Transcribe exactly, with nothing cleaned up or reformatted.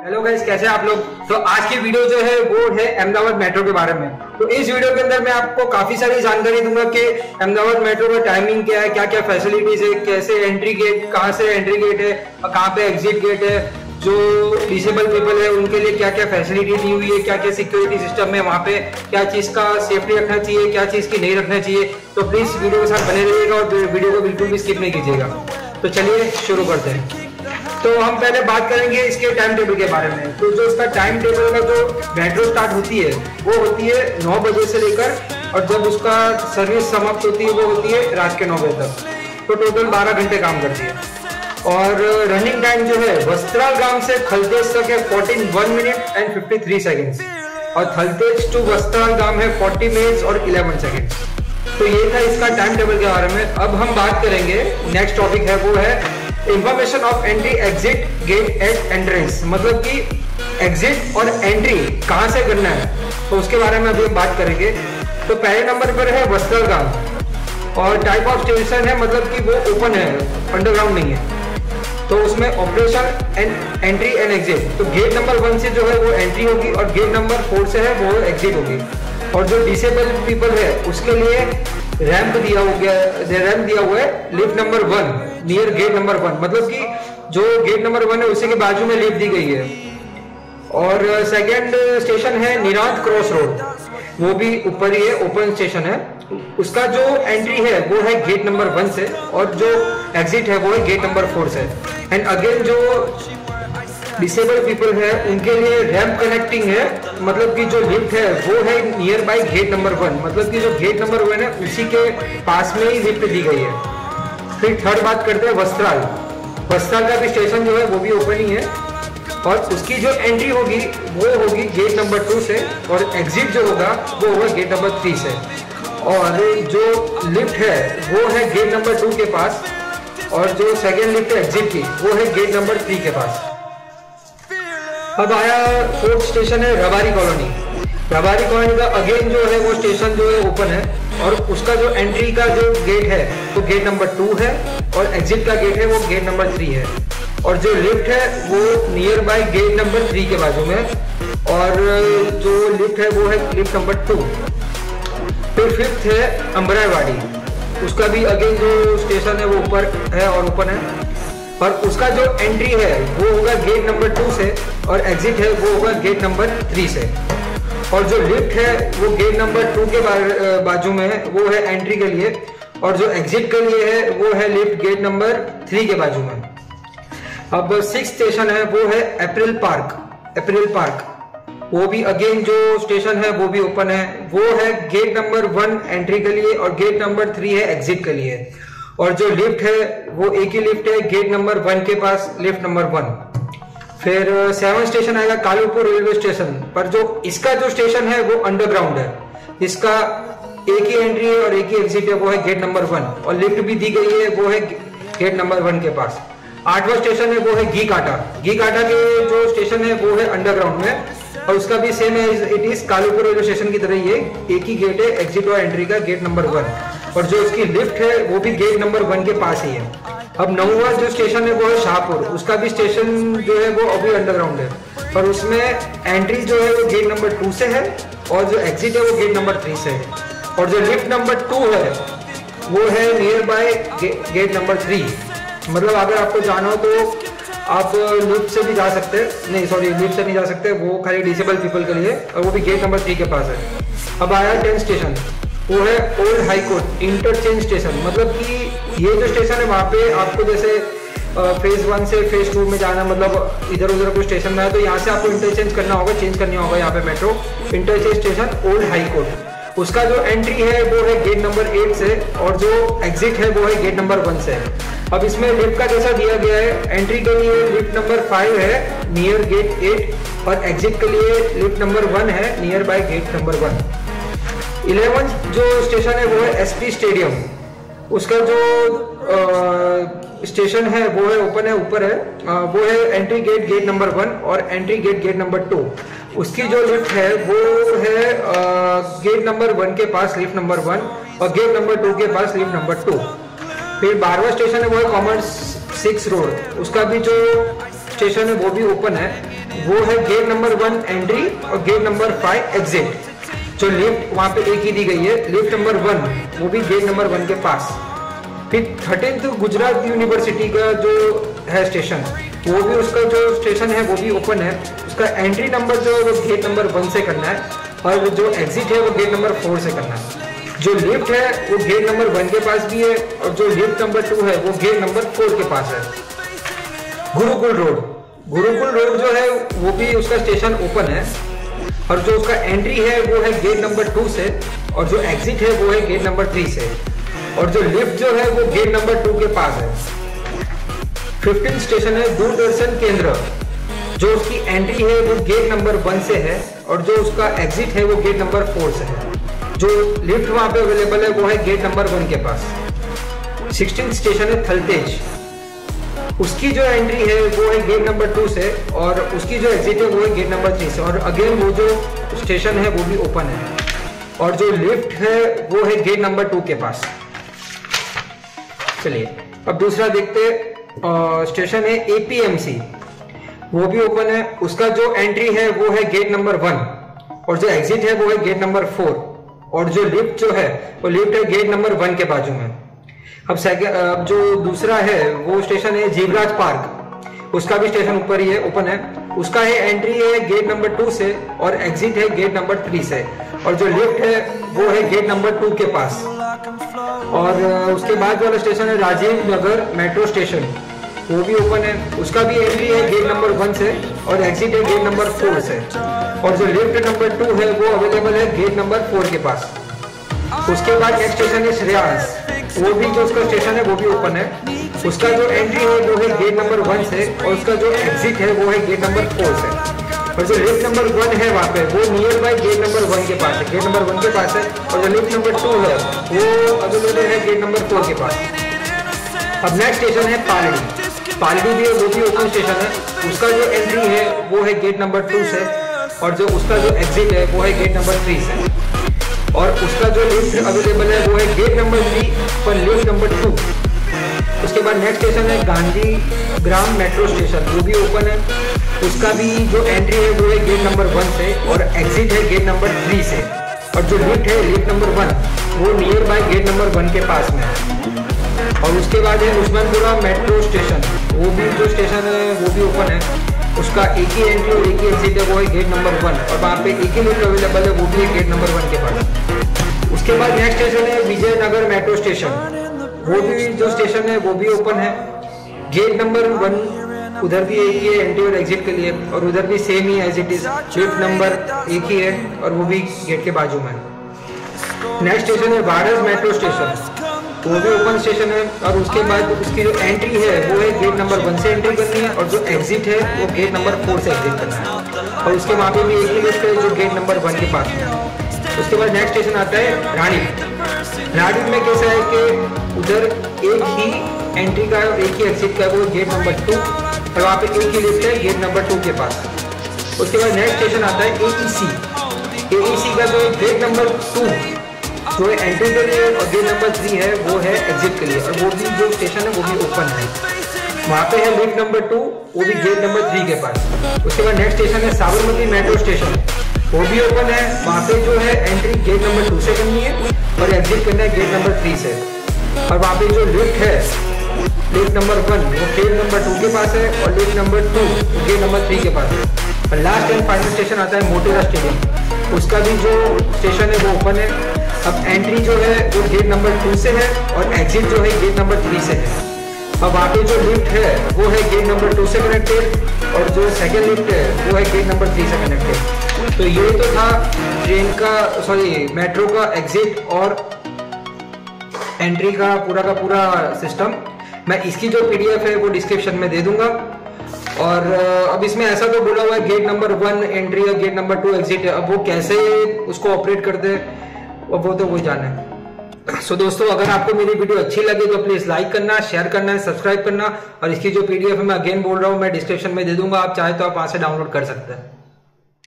Hello guys, कैसे हैं आप लोग। तो आज की वीडियो जो है वो है अहमदाबाद मेट्रो के बारे में। तो इस वीडियो के अंदर मैं आपको काफी सारी जानकारी दूंगा कि अहमदाबाद मेट्रो का टाइमिंग क्या है, क्या क्या फैसिलिटीज है, कैसे एंट्री गेट, कहाँ से एंट्री गेट है और कहाँ पे एग्जिट गेट है, जो डिसेबल पीपल है उनके लिए क्या क्या फैसिलिटी दी हुई है, क्या क्या सिक्योरिटी सिस्टम है, वहाँ पे क्या चीज का सेफ्टी रखना चाहिए, क्या चीज की नहीं रखना चाहिए। तो प्लीज वीडियो के साथ बने रहिएगा और वीडियो को बिल्कुल भी स्किप नहीं कीजिएगा। तो चलिए शुरू करते हैं। तो हम पहले बात करेंगे इसके टाइम टेबल के बारे में। तो जो इसका टाइम टेबल का जो मेट्रो स्टार्ट होती है वो होती है नौ बजे से लेकर, और जब उसका सर्विस समाप्त होती है वो होती है रात के नौ बजे तक। तो टोटल बारह घंटे काम करती है। और रनिंग टाइम जो है वस्त्राल गांव से थलतेज तक है fourteen one minute and fifty three seconds, और थलतेज टू वस्त्राल गांव है फोर्टी मिनट्स और इलेवन सेकेंड्स। तो ये था इसका टाइम टेबल के बारे में। अब हम बात करेंगे, नेक्स्ट टॉपिक है वो है information of entry exit gate at entrance, मतलब कि एग्जिट और एंट्री कहां से करना है, तो उसके बारे में अभी हम बात करेंगे। तो पहले नंबर पर है वस्त्राल गांव, और टाइप ऑफ स्टेशन है मतलब कि वो ओपन है, अंडरग्राउंड नहीं है। तो उसमें operation and entry and exit, तो गेट नंबर वन से जो है वो एंट्री होगी और गेट नंबर फोर से है वो एग्जिट होगी। और जो डिसेबल पीपल है उसके लिए रैंप दिया हो गया रैंप दिया हुआ है lift number one near gate number one, मतलब कि जो गेट नंबर वन है उसी के बाजू में लिफ्ट दी गई है। और सेकंड स्टेशन है निरांत क्रॉस रोड, वो भी ऊपर ही है, ओपन स्टेशन है। उसका जो एंट्री है वो है गेट नंबर वन से, और जो एग्जिट है वो है गेट नंबर फोर से। एंड अगेन जो डिसेबल पीपल है उनके लिए रैंप कनेक्टिंग है, मतलब कि जो लिफ्ट है वो है near by gate number one, मतलब कि जो गेट नंबर वन है उसी के पास में ही लिफ्ट दी गई है। फिर थर्ड बात करते हैं वस्त्राल। वस्त्राल का भी स्टेशन जो है वो भी ओपन ही है, और उसकी जो एंट्री होगी वो होगी गेट नंबर टू से, और एग्जिट जो होगा वो होगा गेट नंबर थ्री से। और जो लिफ्ट है वो है गेट नंबर टू के पास, और जो सेकेंड लिफ्ट है एग्जिट की वो है गेट नंबर थ्री के पास। अब आया फोर्थ स्टेशन है रबारी कॉलोनी। रबारी कॉलोनी का अगेन जो है वो स्टेशन जो है ओपन है, और उसका जो एंट्री का जो गेट है वो गेट नंबर टू है, और एग्जिट का गेट है वो गेट नंबर थ्री है। और जो लिफ्ट है वो near by gate number three के बाजू में, और जो लिफ्ट है वो है लिफ्ट नंबर टू। फिर फिफ्थ है अम्बरावाड़ी, उसका भी अगेन जो स्टेशन है वो ऊपर है और ओपन है, और उसका जो एंट्री है वो होगा गेट नंबर टू से, और एग्जिट है वो होगा गेट नंबर थ्री से। और जो लिफ्ट है वो गेट नंबर टू के बाजू में है, वो है एंट्री के लिए, और जो एग्जिट के लिए है वो है लिफ्ट गेट नंबर थ्री के बाजू में। अब सिक्स स्टेशन है वो है अप्रैल पार्क। अप्रैल पार्क वो भी अगेन जो स्टेशन है वो भी ओपन है, वो है गेट नंबर वन एंट्री के लिए, और गेट नंबर थ्री है एग्जिट के लिए। और जो लिफ्ट है वो एक ही लिफ्ट है गेट नंबर वन के पास, लिफ्ट नंबर वन। फिर सेवन स्टेशन आएगा कालूपुर रेलवे स्टेशन, पर जो इसका जो स्टेशन है वो अंडरग्राउंड है, इसका एक ही एंट्री है और एक ही एग्जिट है, वो है गेट नंबर वन, और लिफ्ट भी दी गई है वो है गेट नंबर वन के पास। आठवां स्टेशन है वो है घी काटा। घी काटा के जो स्टेशन है वो है अंडरग्राउंड में, और उसका भी सेम है, it is Kalupur railway station की तरह ही है, एक ही गेट है एग्जिट और एंट्री का, गेट नंबर वन। और जो इसकी लिफ्ट है वो भी गेट नंबर वन के पास ही है। अब नौवा जो स्टेशन है वो है शाहपुर, उसका भी स्टेशन जो है वो अभी अंडरग्राउंड है, पर उसमें एंट्री जो है वो गेट नंबर टू से है, और जो एग्जिट है वो गेट नंबर थ्री से है। और जो लिफ्ट नंबर टू है वो है near by gate number three, मतलब अगर आपको जाना हो तो आप लिफ्ट से भी जा सकते हैं, नहीं सॉरी लिफ्ट से नहीं जा सकते, वो खाली डिसेबल पीपल के लिए, और वो भी गेट नंबर थ्री के पास है। अब आया टेंथ स्टेशन, वो है old high court interchange station, मतलब कि ये जो स्टेशन है वहाँ पे आपको जैसे फेज वन से फेज टू में जाना, मतलब इधर उधर कोई स्टेशन में है तो यहाँ से आपको इंटरचेंज करना होगा, चेंज करनी होगा यहाँ पे metro. Interchange station old high court, उसका जो एंट्री है वो है गेट नंबर एट से, और जो एग्जिट है वो है गेट नंबर वन से। अब इसमें लिफ्ट का जैसा दिया गया है, एंट्री के लिए लिफ्ट नंबर फाइव है नियर गेट एट, और एग्जिट के लिए लिफ्ट नंबर वन है near by gate number one. Eleventh जो स्टेशन है वो है एसपी स्टेडियम, उसका जो आ, स्टेशन है वो है ओपन है, ऊपर है, आ, वो है entry gate gate number one और entry gate gate number two. उसकी जो लिफ्ट है वो है आ, गेट नंबर वन के पास लिफ्ट नंबर वन, और गेट नंबर टू के पास लिफ्ट नंबर टू। फिर बारहवां स्टेशन है वो है कॉमर्स सिक्स रोड, उसका भी जो स्टेशन है वो भी ओपन है, वो है गेट नंबर वन एंट्री और गेट नंबर फाइव एग्जिट। जो लिफ्ट वहां पे एक ही दी गई है, लिफ्ट नंबर वन वो भी गेट नंबर वन के पास। फिर थर्टीन्थ गुजरात यूनिवर्सिटी का जो है स्टेशन, वो भी उसका जो स्टेशन है वो भी ओपन है। उसका एंट्री नंबर जो है वो गेट नंबर वन से करना है और जो एग्जिट है वो गेट नंबर फोर से करना है। जो लिफ्ट है वो गेट नंबर वन के पास भी है और जो लिफ्ट नंबर टू है वो गेट नंबर फोर के पास है। गुरुकुल रोड, गुरुकुल रोड जो है वो भी उसका स्टेशन ओपन है और जो उसका एंट्री है वो है गेट नंबर टू से और जो एग्जिट है वो है गेट नंबर थ्री से और जो लिफ्ट जो है वो गेट नंबर टू के पास है। फिफ्टीन स्टेशन है दूरदर्शन केंद्र, जो उसकी एंट्री है वो गेट नंबर वन से है और जो उसका एग्जिट है वो गेट नंबर फोर से है। जो लिफ्ट वहां पे अवेलेबल है वो है गेट नंबर वन के पास। सिक्सटीन स्टेशन है थलतेज, उसकी जो एंट्री है वो है गेट नंबर टू से और उसकी जो एग्जिट है वो है गेट नंबर थ्री से और अगेन वो जो स्टेशन है वो भी ओपन है और जो लिफ्ट है वो है गेट नंबर टू के पास। चलिए अब दूसरा देखते हैं। स्टेशन है एपीएमसी, वो भी ओपन है। उसका जो एंट्री है वो है गेट नंबर वन और जो एग्जिट है वो है गेट नंबर फोर और जो लिफ्ट जो है वो लिफ्ट है गेट नंबर वन के बाजू में। अब सेकंड, अब जो दूसरा है वो स्टेशन है जीवराज पार्क, उसका भी स्टेशन ऊपर ही है, ओपन है। उसका है एंट्री है गेट नंबर टू से और एग्जिट है गेट नंबर थ्री से और जो लिफ्ट है वो है गेट नंबर टू के पास। और उसके बाद वाला स्टेशन है राजीव नगर मेट्रो स्टेशन, वो भी ओपन है। उसका भी एंट्री है गेट नंबर वन से और एग्जिट है गेट नंबर फोर से और जो लिफ्ट नंबर टू है वो अवेलेबल है गेट नंबर फोर के पास। उसके बाद नेक्स्ट स्टेशन है श्रेयांस, वो भी जो उसका स्टेशन है वो भी ओपन है। उसका जो एंट्री है वो है गेट नंबर वन से और उसका जो एग्जिट है वो है गेट नंबर फोर से और जो लिफ्ट नंबर वन है वहाँ पे वो near by gate number one के पास है, गेट नंबर वन के पास है और जो लिफ्ट नंबर टू है वो अवेलेबल है गेट नंबर फोर के पास। अब नेक्स्ट स्टेशन है पालड़ी, पालड़ी भी वो भी ओपन स्टेशन है। उसका जो एंट्री है वो है गेट नंबर टू से और जो उसका जो एग्जिट है वो है गेट नंबर थ्री से और उसका जो लिफ्ट अवेलेबल है वो है गेट नंबर थ्री पर लिफ्ट नंबर टू। उसके बाद नेक्स्ट स्टेशन है गांधी ग्राम मेट्रो स्टेशन, वो भी ओपन है। उसका भी जो एंट्री है वो है गेट नंबर वन से और एग्जिट है गेट नंबर थ्री से और जो लिफ्ट है लिफ्ट नंबर वन वो near by gate number one के पास में है। और उसके बाद है उस्मानपुरा मेट्रो स्टेशन, वो भी जो स्टेशन है वो भी ओपन है। उसका एक ही एंट्री और एक ही एग्जिट है वो है गेट नंबर वन और वहाँ पे एक ही लिफ्ट अवेलेबल है, वो भी है गेट नंबर वन के पास। उसके बाद नेक्स्ट स्टेशन है विजयनगर मेट्रो स्टेशन, वो भी जो स्टेशन है वो भी ओपन है। गेट नंबर वन उधर भी एक ही है एंट्री और एग्जिट के लिए और उधर भी सेम ही as it is, lift number एक ही है और वो भी गेट के बाजू में। नेक्स्ट स्टेशन है वारस मेट्रो स्टेशन, वो भी ओपन स्टेशन है और उसके बाद उसकी जो एंट्री है वो है गेट नंबर वन से एंट्री करनी है और जो एग्जिट है वो गेट नंबर फोर से एग्जिट करना है और उसके वहाँ पे भी एक ही लिफ्ट है जो गेट नंबर वन के पास है। उसके बाद नेक्स्ट स्टेशन आता है रानी। रानी में कैसा है कि उधर एक ही एंट्री का है और एक ही एग्जिट का है, वो गेट नंबर टू और वहाँ पे एक ही लिफ्ट है गेट नंबर टू के पास। उसके बाद नेक्स्ट स्टेशन आता है एईसी। एईसी का जो गेट नंबर टू जो है एंट्री के लिए और गेट नंबर थ्री है वो है एग्जिट के लिए और वो भी जो स्टेशन है वो भी ओपन है। वहाँ पे है लिफ्ट नंबर टू, वो भी गेट नंबर थ्री के पास। उसके बाद नेक्स्ट स्टेशन है साबरमती मेट्रो स्टेशन, वो भी ओपन है। वहाँ पे जो है एंट्री गेट नंबर टू से करनी है और एग्जिट करना है गेट नंबर थ्री से और वहाँ पे जो लिफ्ट है लिफ्ट नंबर वन वो गेट नंबर टू के पास है और lift number two gate number three के पास है। और लास्ट एंड फाइनल स्टेशन आता है मोटेरा स्टेडियम, उसका भी जो स्टेशन है वो ओपन है। अब एंट्री जो है वो गेट नंबर टू से है और एग्जिट जो है गेट नंबर थ्री से है। अब वहाँ पे जो लिफ्ट है वो है गेट नंबर टू से कनेक्टेड और जो सेकेंड लिफ्ट है वो है गेट नंबर थ्री से कनेक्टेड। तो ये तो था ट्रेन का सॉरी मेट्रो का एग्जिट और एंट्री का पूरा का पूरा सिस्टम। मैं इसकी जो पीडीएफ है वो डिस्क्रिप्शन में दे दूंगा। और अब इसमें ऐसा तो बोला हुआ है गेट नंबर वन एंट्री है, गेट नंबर टू एग्जिट है। अब वो कैसे उसको ऑपरेट करते हैं वो तो वही जाना है। सो so, दोस्तों अगर आपको मेरी वीडियो अच्छी लगी तो प्लीज लाइक करना, शेयर करना, सब्सक्राइब करना और इसकी जो पीडीएफ है मैं अगेन बोल रहा हूँ मैं डिस्क्रिप्शन में दे दूंगा, आप चाहे तो आप वहां से डाउनलोड कर सकते हैं।